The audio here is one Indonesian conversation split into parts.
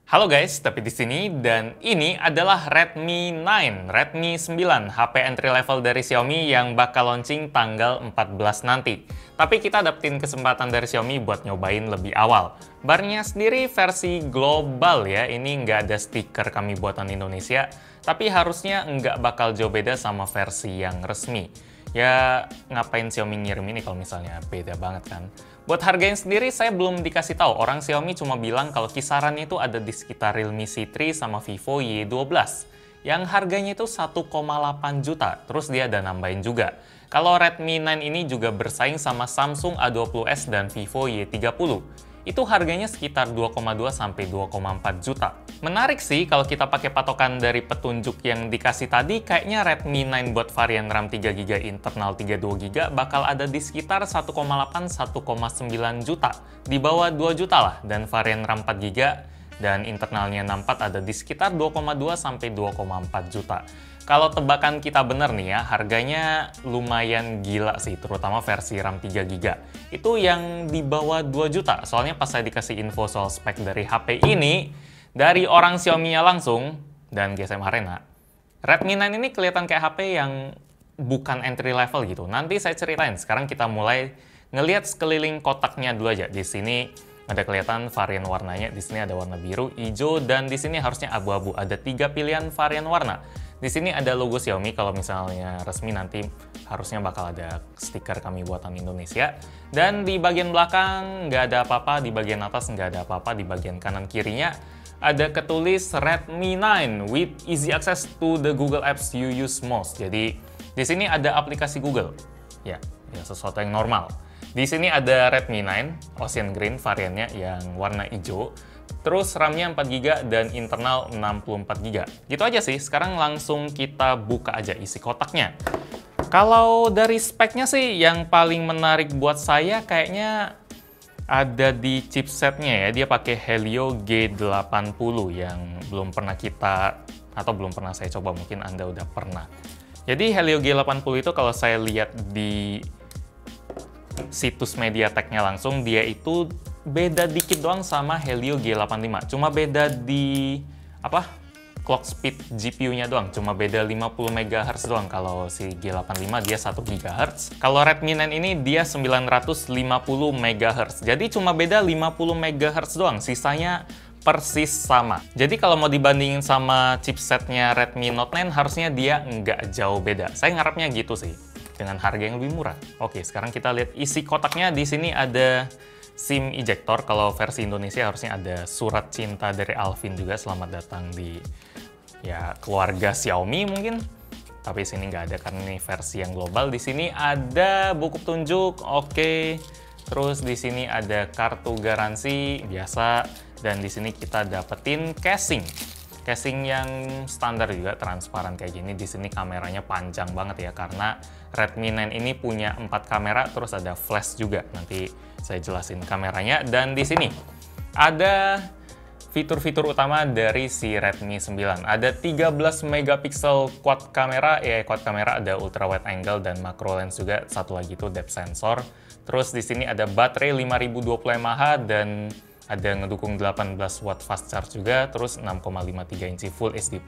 Halo guys, tapi di sini dan ini adalah Redmi 9, Redmi 9, HP entry level dari Xiaomi yang bakal launching tanggal 14 nanti. Tapi kita dapetin kesempatan dari Xiaomi buat nyobain lebih awal. Barnya sendiri versi global ya, ini nggak ada stiker kami buatan Indonesia, tapi harusnya nggak bakal jauh beda sama versi yang resmi. Ya, ngapain Xiaomi ngirim ini kalau misalnya beda banget kan? Buat harganya sendiri, saya belum dikasih tahu. Orang Xiaomi cuma bilang kalau kisarannya itu ada di sekitar Realme C3 sama Vivo Y12. Yang harganya itu 1,8 juta. Terus dia ada nambahin juga. Kalau Redmi 9 ini juga bersaing sama Samsung A20s dan Vivo Y30. Itu harganya sekitar 2,2 sampai 2,4 juta. Menarik sih kalau kita pakai patokan dari petunjuk yang dikasih tadi, kayaknya Redmi 9 buat varian RAM 3GB internal 32GB bakal ada di sekitar 1,8-1,9 juta. Di bawah 2 juta lah, dan varian RAM 4GB dan internalnya 64 ada di sekitar 2,2 sampai 2,4 juta. Kalau tebakan kita bener nih ya, harganya lumayan gila sih, terutama versi RAM 3GB. Itu yang di bawah 2 juta, soalnya pas saya dikasih info soal spek dari HP ini, dari orang Xiaomi-nya langsung, dan GSM Arena, Redmi 9 ini kelihatan kayak HP yang bukan entry level gitu. Nanti saya ceritain, sekarang kita mulai ngelihat sekeliling kotaknya dulu aja. Di sini ada kelihatan varian warnanya, di sini ada warna biru, hijau, dan di sini harusnya abu-abu. Ada 3 pilihan varian warna. Di sini ada logo Xiaomi, kalau misalnya resmi nanti harusnya bakal ada stiker kami buatan Indonesia. Dan di bagian belakang nggak ada apa-apa, di bagian atas nggak ada apa-apa, di bagian kanan kirinya ada ketulis Redmi 9 with easy access to the Google Apps you use most. Jadi di sini ada aplikasi Google, ya sesuatu yang normal. Di sini ada Redmi 9 Ocean Green variannya yang warna hijau. Terus RAM-nya 4GB dan internal 64GB. Gitu aja sih, sekarang langsung kita buka aja isi kotaknya. Kalau dari speknya sih, yang paling menarik buat saya kayaknya ada di chipsetnya ya. Dia pakai Helio G80 yang belum pernah kita, atau belum pernah saya coba, mungkin Anda udah pernah. Jadi Helio G80 itu kalau saya lihat di situs MediaTek-nya langsung, dia itu beda dikit doang sama Helio G85. Cuma beda di clock speed GPU-nya doang. Cuma beda 50 MHz doang. Kalau si G85 dia 1 GHz. Kalau Redmi 9 ini dia 950 MHz. Jadi cuma beda 50 MHz doang. Sisanya persis sama. Jadi kalau mau dibandingin sama chipsetnya Redmi Note 9, harusnya dia nggak jauh beda. Saya ngarepnya gitu sih, dengan harga yang lebih murah. Oke, sekarang kita lihat isi kotaknya. Di sini ada SIM ejector. Kalau versi Indonesia harusnya ada surat cinta dari Alvin juga, selamat datang di keluarga Xiaomi mungkin. Tapi sini nggak ada karena ini versi yang global. Di sini ada buku petunjuk, oke. Terus di sini ada kartu garansi biasa, dan di sini kita dapetin casing. Casing yang standar juga, transparan kayak gini. Di sini kameranya panjang banget ya, karena Redmi 9 ini punya 4 kamera, terus ada flash juga. Nanti saya jelasin kameranya. Dan di sini ada fitur-fitur utama dari si Redmi 9. Ada 13 megapiksel quad kamera, quad kamera ada ultra wide angle dan macro lens juga. Satu lagi itu depth sensor. Terus di sini ada baterai 5020 mAh dan ada ngedukung 18 watt fast charge juga, terus 6,53 inci Full HD+,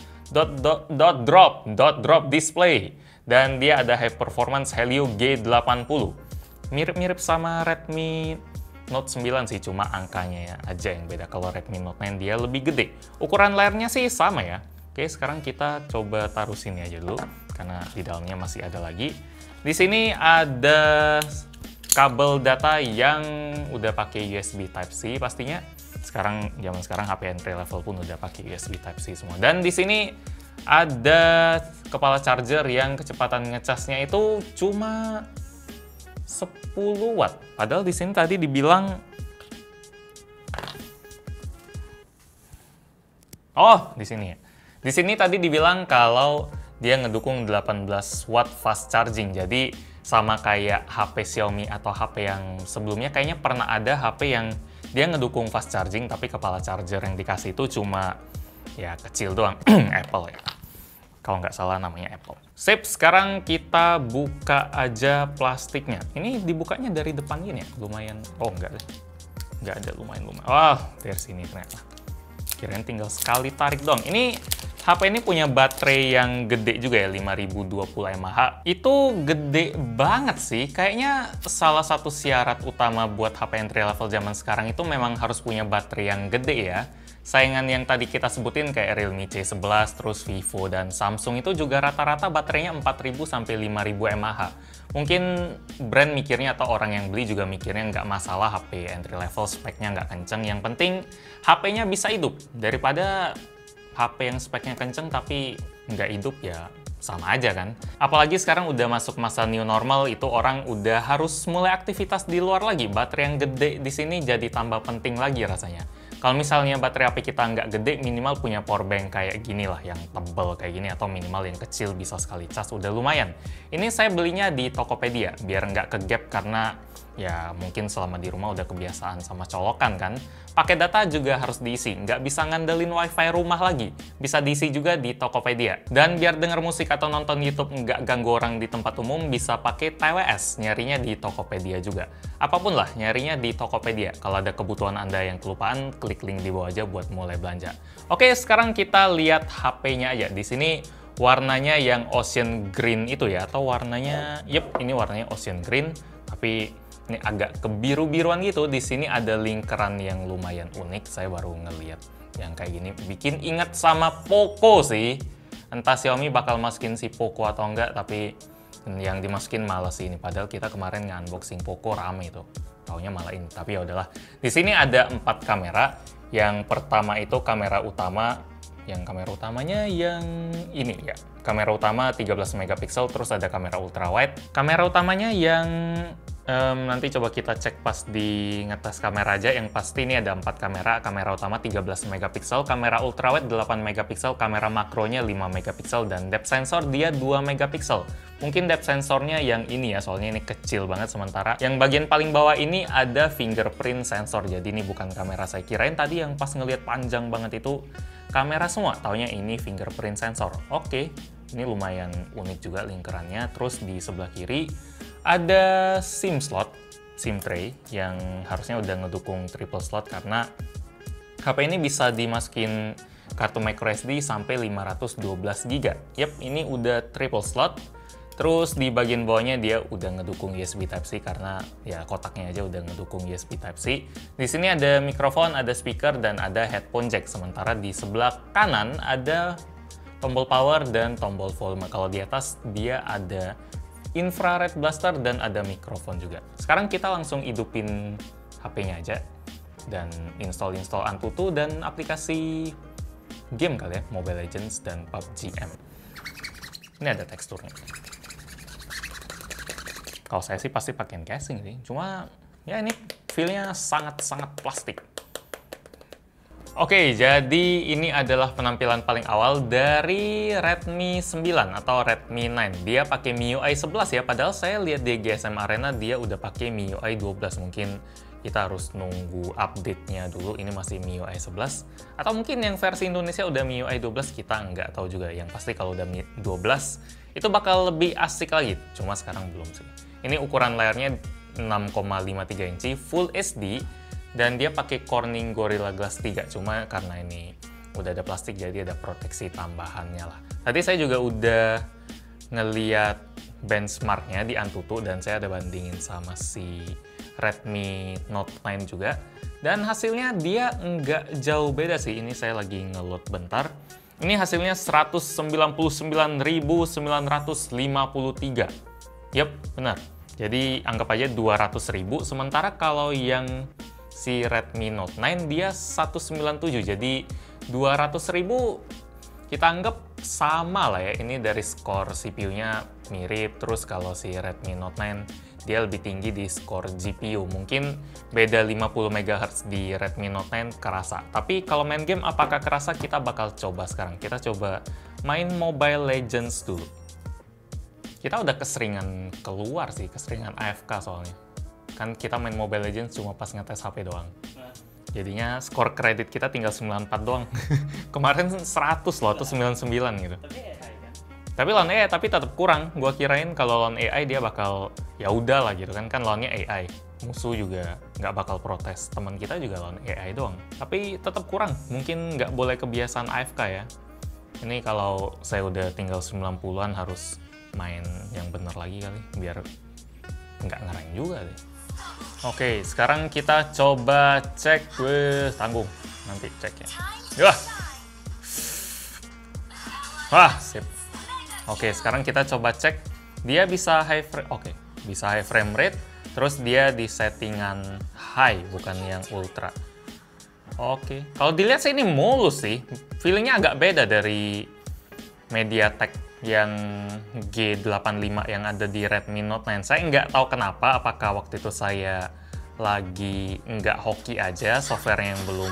dot drop display, dan dia ada high performance Helio G80. Mirip-mirip sama Redmi Note 9 sih, cuma angkanya aja yang beda. Kalau Redmi Note 9 dia lebih gede. Ukuran layarnya sih sama ya. Oke, sekarang kita coba taruh sini aja dulu, karena di dalamnya masih ada lagi. Di sini ada kabel data yang udah pakai USB Type-C pastinya. Zaman sekarang HP entry level pun udah pakai USB Type-C semua. Dan di sini ada kepala charger yang kecepatan ngecasnya itu cuma 10 watt. Padahal di sini tadi dibilang di sini ya. Di sini tadi dibilang kalau dia ngedukung 18 watt fast charging. Jadi sama kayak HP Xiaomi atau HP yang sebelumnya, kayaknya pernah ada HP yang dia ngedukung fast charging tapi kepala charger yang dikasih itu cuma kecil doang. Apple ya, kalau nggak salah namanya Apple. Sip, sekarang kita buka aja plastiknya. Ini dibukanya dari depan gini ya, lumayan. Oh, nggak deh, nggak ada lumayan. Dari sini ternyata. Kirain tinggal sekali tarik doang. Ini HP ini punya baterai yang gede juga ya, 5020 mAh. Itu gede banget sih. Kayaknya salah satu syarat utama buat HP entry level zaman sekarang itu memang harus punya baterai yang gede ya. Saingan yang tadi kita sebutin kayak Realme C11, terus Vivo dan Samsung itu juga rata-rata baterainya 4000 sampai 5000 mAh. Mungkin brand mikirnya atau orang yang beli juga mikirnya nggak masalah HP entry level speknya nggak kenceng. Yang penting HP-nya bisa hidup. Daripada HP yang speknya kenceng tapi nggak hidup ya sama aja kan. Apalagi sekarang udah masuk masa new normal, itu orang udah harus mulai aktivitas di luar lagi. Baterai yang gede di sini jadi tambah penting lagi rasanya. Kalau misalnya baterai HP kita nggak gede, minimal punya power bank kayak gini lah, yang tebel kayak gini, atau minimal yang kecil bisa sekali cas, udah lumayan. Ini saya belinya di Tokopedia, biar nggak ke-gap karena ya mungkin selama di rumah udah kebiasaan sama colokan kan. Pakai data juga harus diisi, nggak bisa ngandelin wifi rumah lagi. Bisa diisi juga di Tokopedia. Dan biar denger musik atau nonton YouTube nggak ganggu orang di tempat umum, bisa pakai TWS, nyarinya di Tokopedia juga. Apapun lah, nyarinya di Tokopedia. Kalau ada kebutuhan Anda yang kelupaan, klik link di bawah aja buat mulai belanja. Oke, sekarang kita lihat HP-nya aja. Di sini warnanya yang ocean green itu ya, atau warnanya, ini warnanya ocean green, tapi ini agak kebiru-biruan gitu. Di sini ada lingkaran yang lumayan unik. Saya baru ngeliat yang kayak gini. Bikin ingat sama Poco sih. Entah Xiaomi bakal masukin si Poco atau enggak, tapi yang dimasukin malah sih ini. Padahal kita kemarin nge-unboxing Poco rame itu. Taunya malah ini. Tapi ya udahlah. Di sini ada 4 kamera. Yang pertama itu kamera utama. Yang kamera utamanya yang ini ya. Kamera utama 13 megapiksel, terus ada kamera ultrawide. Kamera utamanya yang nanti coba kita cek pas di ngetes kamera aja. Yang pasti ini ada 4 kamera. Kamera utama 13 megapiksel, kamera ultrawide 8 megapiksel, kamera makronya 5 megapiksel, dan depth sensor dia 2 megapiksel. Mungkin depth sensornya yang ini ya, soalnya ini kecil banget. Sementara yang bagian paling bawah ini ada fingerprint sensor. Jadi ini bukan kamera. Saya kirain tadi yang pas ngelihat panjang banget itu kamera semua, taunya ini fingerprint sensor. Oke, ini lumayan unik juga lingkarannya. Terus di sebelah kiri ada SIM slot, SIM tray, yang harusnya udah ngedukung triple slot karena HP ini bisa dimasukin kartu microSD sampai 512 GB. Yap, ini udah triple slot. Terus di bagian bawahnya dia udah ngedukung USB Type-C karena ya kotaknya aja udah ngedukung USB Type-C. Di sini ada mikrofon, ada speaker, dan ada headphone jack. Sementara di sebelah kanan ada tombol power dan tombol volume. Kalau di atas dia ada infrared blaster dan ada mikrofon juga. Sekarang kita langsung hidupin HP-nya aja dan install Antutu dan aplikasi game kali ya, Mobile Legends dan PUBG M. Ini ada teksturnya. Kalau saya sih pasti pakein casing sih, cuma ya ini feel-nya sangat-sangat plastik. Oke, jadi ini adalah penampilan paling awal dari Redmi 9 atau Redmi 9. Dia pakai MIUI 11 ya, padahal saya lihat di GSM Arena dia udah pakai MIUI 12. Mungkin kita harus nunggu update-nya dulu, ini masih MIUI 11. Atau mungkin yang versi Indonesia udah MIUI 12, kita nggak tahu juga. Yang pasti kalau udah 12, itu bakal lebih asik lagi. Cuma sekarang belum sih. Ini ukuran layarnya 6,53 inci, Full HD, dan dia pakai Corning Gorilla Glass 3. Cuma karena ini udah ada plastik, jadi ada proteksi tambahannya lah. Tadi saya juga udah ngeliat benchmarknya di Antutu, dan saya ada bandingin sama si Redmi Note 9 juga. Dan hasilnya dia nggak jauh beda sih. Ini saya lagi ngeload bentar. Ini hasilnya 199.953. Yap, benar. Jadi anggap aja 200.000. Sementara kalau yang si Redmi Note 9 dia 197. Jadi 200.000 kita anggap sama lah ya. Ini dari skor CPU-nya mirip. Terus kalau si Redmi Note 9 dia lebih tinggi di skor GPU. Mungkin beda 50 MHz di Redmi Note 9 kerasa. Tapi kalau main game apakah kerasa? Kita bakal coba sekarang. Kita coba main Mobile Legends dulu. Kita udah keseringan keluar sih, keseringan AFK soalnya. Kan kita main Mobile Legends cuma pas ngetes HP doang. Jadinya skor kredit kita tinggal 94 doang. Kemarin 100 loh, atau 99 gitu. Tapi lawan AI tapi tetap kurang. Gua kirain kalau lawan AI dia bakal ya udah lah gitu kan lawannya AI. musuh juga nggak bakal protes. Teman kita juga lawan AI doang. Tapi tetap kurang. Mungkin nggak boleh kebiasaan AFK ya. Ini kalau saya udah tinggal 90-an harus main yang bener lagi kali. Biar nggak ngereng juga deh. Oke, sekarang kita coba cek. Tanggung. Nanti cek ya. Wah! Wah, sip. Oke, sekarang kita coba cek. Dia bisa high frame. Oke, bisa high frame rate. Terus dia di settingan high, bukan yang ultra. Oke, kalau dilihat sih ini mulus sih. Feelingnya agak beda dari MediaTek yang G85 yang ada di Redmi Note 9. Saya nggak tahu kenapa, apakah waktu itu saya lagi nggak hoki aja, software yang belum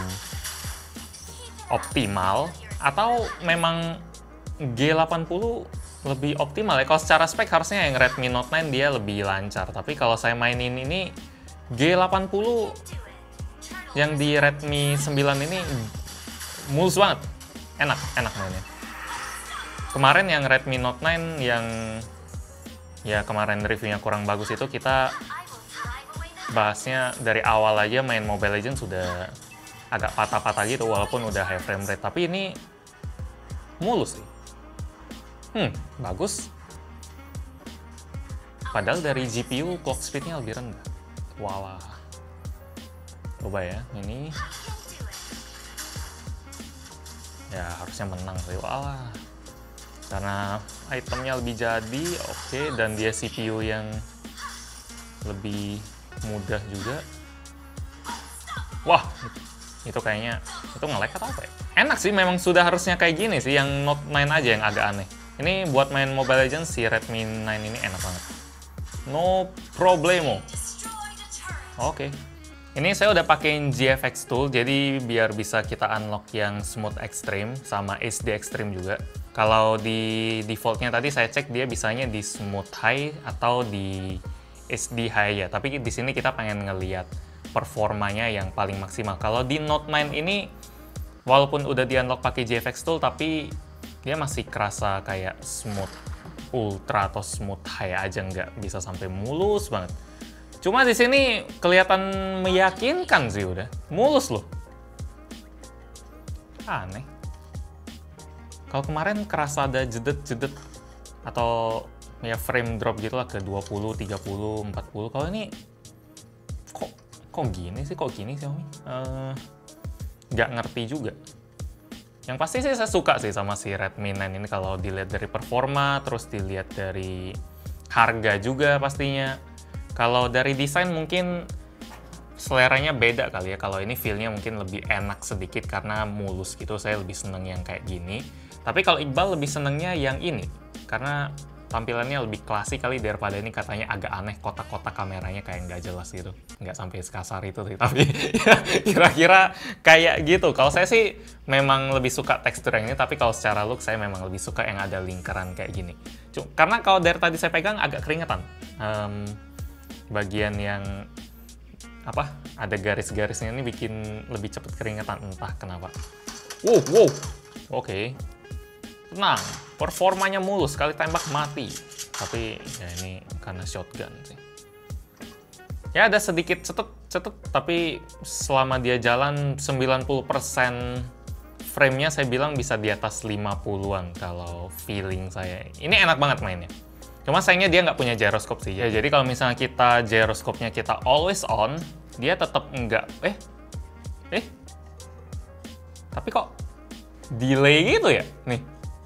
optimal, atau memang G80 lebih optimal ya. Kalau secara spek harusnya yang Redmi Note 9 dia lebih lancar, tapi kalau saya mainin ini G80 yang di Redmi 9 ini mulus banget, enak mainnya. Kemarin yang Redmi Note 9 yang ya kemarin reviewnya kurang bagus itu, kita bahasnya dari awal aja main Mobile Legends sudah agak patah-patah gitu walaupun udah high frame rate, tapi ini mulus sih. Bagus. Padahal dari GPU clock speed-nya lebih rendah. Walah. Coba ya, ini. Ya, harusnya menang sih. Walah. Karena itemnya lebih jadi, oke, dan dia CPU yang lebih mudah juga. Wah, itu kayaknya, itu nge-lag atau apa ya? Enak sih, memang sudah harusnya kayak gini sih, yang Note 9 aja yang agak aneh. Ini buat main Mobile Legends, si Redmi 9 ini enak banget. No problemo. Oke. Ini saya udah pakein GFX Tool, jadi biar bisa kita unlock yang Smooth Extreme sama HD Extreme juga. Kalau di defaultnya tadi saya cek dia bisanya di Smooth High atau di HD High ya. Tapi di sini kita pengen ngeliat performanya yang paling maksimal. Kalau di Note 9 ini, walaupun udah di unlock pakai GFX Tool, tapi dia masih kerasa kayak smooth ultra atau smooth high aja, nggak bisa sampai mulus banget. Cuma di sini kelihatan meyakinkan sih, udah mulus loh. Aneh. Kalau kemarin kerasa ada jedet-jedet atau ya frame drop gitu lah ke 20, 30, 40. Kalau ini kok gini sih, Xiaomi? Nggak ngerti juga. Yang pasti sih saya suka sih sama si Redmi 9 ini kalau dilihat dari performa, terus dilihat dari harga juga pastinya. Kalau dari desain mungkin seleranya beda kali ya. Kalau ini feel-nya mungkin lebih enak sedikit karena mulus gitu. Saya lebih seneng yang kayak gini. Tapi kalau Iqbal lebih senengnya yang ini. Karena tampilannya lebih klasik kali daripada ini katanya agak aneh, kotak-kotak kameranya kayak nggak jelas gitu. Nggak sampai sekasar itu sih, tapi ya, kira-kira kayak gitu. Kalau saya sih memang lebih suka tekstur yang ini, tapi kalau secara look saya memang lebih suka yang ada lingkaran kayak gini. Karena kalau dari tadi saya pegang agak keringetan. Bagian yang apa ada garis-garisnya ini bikin lebih cepet keringetan, entah kenapa. Wow. Oke. Tenang, performanya mulus, sekali tembak mati. Tapi ya ini karena shotgun sih. Ya ada sedikit cetet, tapi selama dia jalan 90% frame-nya saya bilang bisa di atas 50-an kalau feeling saya. Ini enak banget mainnya. Cuma sayangnya dia nggak punya gyroscope sih. Ya, jadi kalau misalnya kita gyroscope-nya kita always on, dia tetap nggak... Tapi kok delay gitu ya? Nih.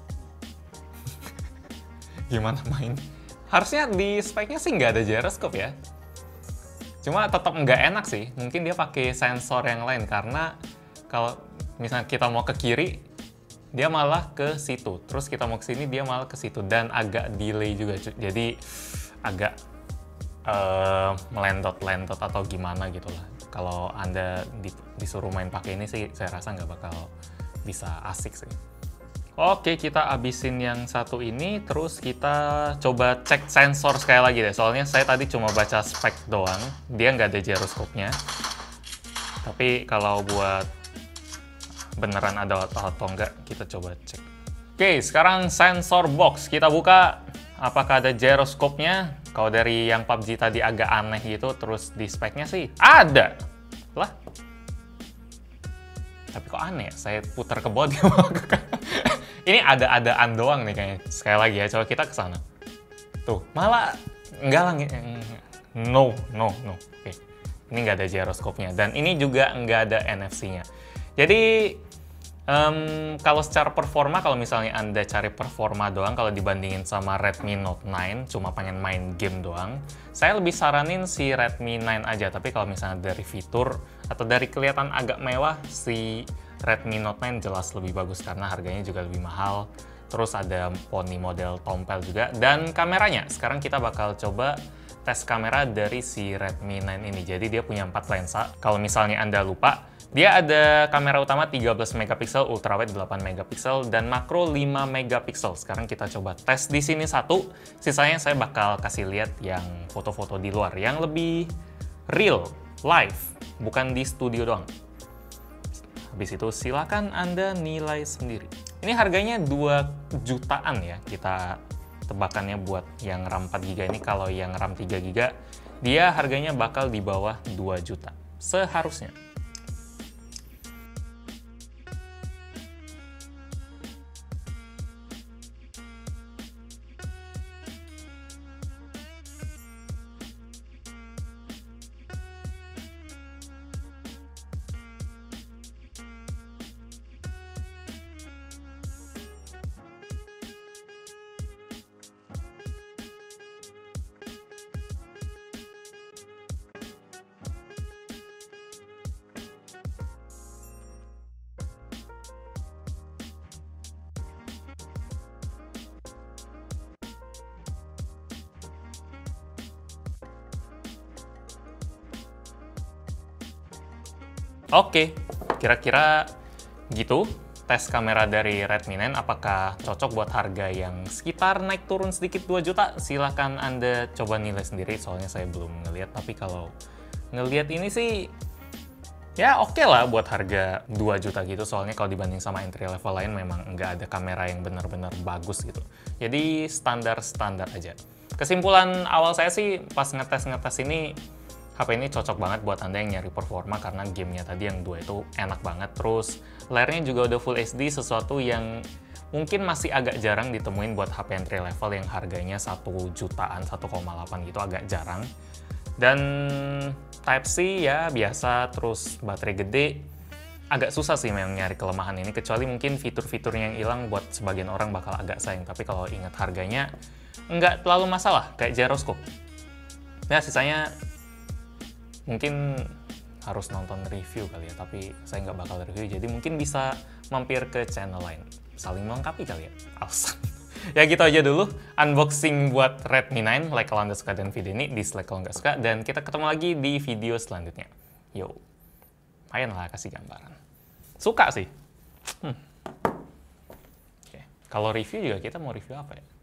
Gimana main? Harusnya di speknya sih nggak ada gyroscope ya. Cuma tetap nggak enak sih. Mungkin dia pakai sensor yang lain karena kalau misalnya kita mau ke kiri, dia malah ke situ. Terus kita mau ke sini, dia malah ke situ. Dan agak delay juga. Jadi agak melendot-lendot atau gimana gitu lah. Kalau Anda disuruh main pakai ini sih, saya rasa nggak bakal bisa asik sih. Oke, kita abisin yang satu ini, terus kita coba cek sensor sekali lagi deh. Soalnya saya tadi cuma baca spek doang, dia nggak ada gyroscope-nya. Tapi kalau buat beneran ada atau enggak, kita coba cek. Oke, sekarang sensor box. Kita buka. apakah ada gyroscope-nya? Kalau dari yang PUBG tadi agak aneh gitu, terus di speknya sih ada. Lah. Tapi kok aneh ya? Saya putar ke bawah dia melakukan. Ini ada-adaan doang nih kayaknya. Sekali lagi ya, coba kita ke sana. Tuh, malah enggak lah. No. Oke. Ini nggak ada gyroscope-nya. Dan ini juga nggak ada NFC-nya. Jadi, kalau secara performa, kalau misalnya Anda cari performa doang, kalau dibandingin sama Redmi Note 9, cuma pengen main game doang, saya lebih saranin si Redmi 9 aja. Tapi kalau misalnya dari fitur, atau dari kelihatan agak mewah, si Redmi Note 9 jelas lebih bagus karena harganya juga lebih mahal. Terus ada poni model tompel juga. Dan kameranya, sekarang kita bakal coba tes kamera dari si Redmi 9 ini. Jadi dia punya 4 lensa. Kalau misalnya Anda lupa, dia ada kamera utama 13 megapiksel, ultrawide 8 megapiksel, dan makro 5 megapiksel. Sekarang kita coba tes di sini satu, sisanya saya bakal kasih lihat yang foto-foto di luar, yang lebih real, live, bukan di studio doang. Habis itu silakan Anda nilai sendiri. Ini harganya 2 jutaan ya, kita tebakannya buat yang RAM 4GB ini. Kalau yang RAM 3GB, dia harganya bakal di bawah 2 juta, seharusnya. Oke, kira-kira gitu tes kamera dari Redmi 9. Apakah cocok buat harga yang sekitar naik turun sedikit 2 juta? Silahkan Anda coba nilai sendiri, soalnya saya belum ngeliat. Tapi kalau ngeliat ini sih, ya oke lah buat harga 2 juta gitu. Soalnya kalau dibanding sama entry level lain, memang nggak ada kamera yang benar-benar bagus gitu. Jadi standar-standar aja. Kesimpulan awal saya sih, pas ngetes-ngetes ini, HP ini cocok banget buat Anda yang nyari performa karena gamenya tadi yang 2 itu enak banget. Terus layarnya juga udah Full HD, sesuatu yang mungkin masih agak jarang ditemuin buat HP entry level yang harganya 1 jutaan, 1,8 gitu, agak jarang. Dan Type-C ya biasa, terus baterai gede. Agak susah sih memang nyari kelemahan ini, kecuali mungkin fitur-fiturnya yang hilang buat sebagian orang bakal agak sayang. Tapi kalau ingat harganya, nggak terlalu masalah, kayak gyroscope. Ya sisanya mungkin harus nonton review kali ya, tapi saya nggak bakal review, jadi mungkin bisa mampir ke channel lain. Saling melengkapi kali ya, alasan. Ya gitu aja dulu unboxing buat Redmi 9. Like kalau Anda suka dengan video ini, dislike kalau nggak suka, dan kita ketemu lagi di video selanjutnya. Yo, lumayan lah kasih gambaran. Suka sih. Oke. Kalau review juga kita mau review apa ya?